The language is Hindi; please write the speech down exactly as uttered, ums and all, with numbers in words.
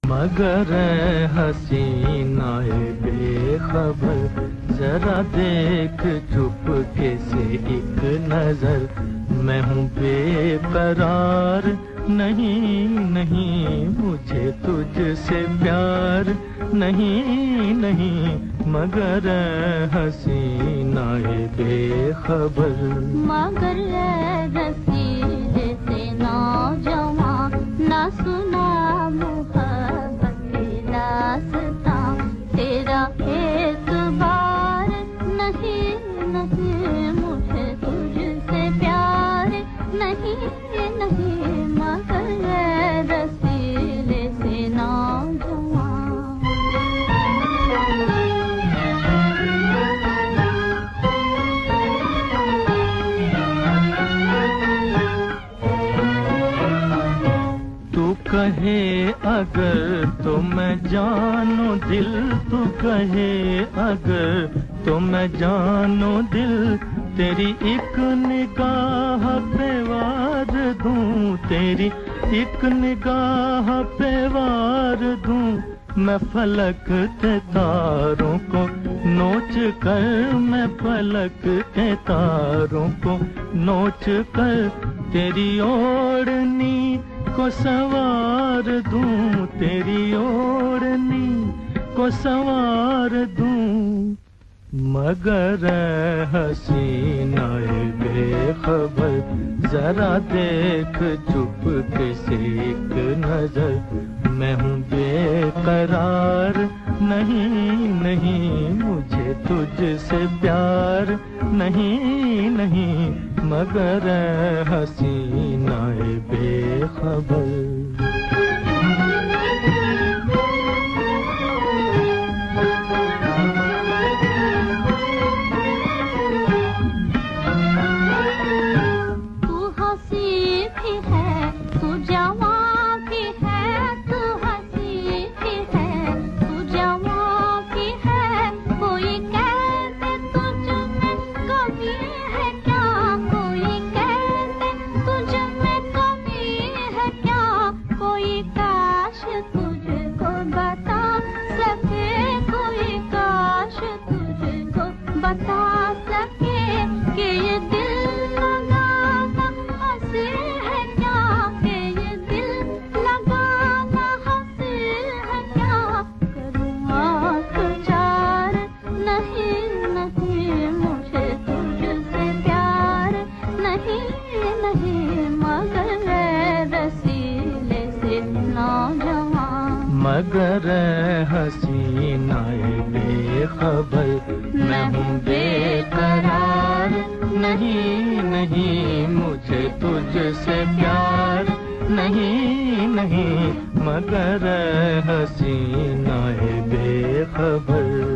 मगर हसीनाए बेखबर, जरा देख चुपके से एक नजर। मैं हूँ बेकरार, नहीं नहीं मुझे तुझसे प्यार, नहीं नहीं मगर हसीनाए बेखबर। मगर रसीले से नौजवान ना सुना तेरा एतबार, नहीं नहीं मुझे तुझसे प्यार, नहीं नहीं मगर रसीले से नौजवान। तू कहे अगर तो मैं जानू दिल, तू कहे अगर तो मैं जानू दिल। तेरी एक निगाह पे वार दूं, तेरी एक निगाह पे वार दूं। मैं फलक के तारों को नोच कर, मैं फलक के तारों को नोच कर तेरी ओढ़नी को सवार दूं, तेरी ओढ़नी को सवार दूं। मगर हसीनाए बेखबर, जरा देख चुपके से एक नजर। मैं हूँ बेकरार, नहीं नहीं मुझे तुझसे प्यार, नहीं नहीं मगर हसीनाए बेखबर। बता सके कि ये दिल लगाना हासिल है क्या, कि ये दिल लगाना हासिल है क्या। करूँ आँख चार, नहीं नहीं मुझे तुझसे प्यार, नहीं नहीं मगर रसीले से नौजवान। मगर हसीनाए बेखबर, मैं हूँ बेकरार, नहीं नहीं मुझे तुझसे प्यार, नहीं नहीं मगर हसीनाए बेखबर।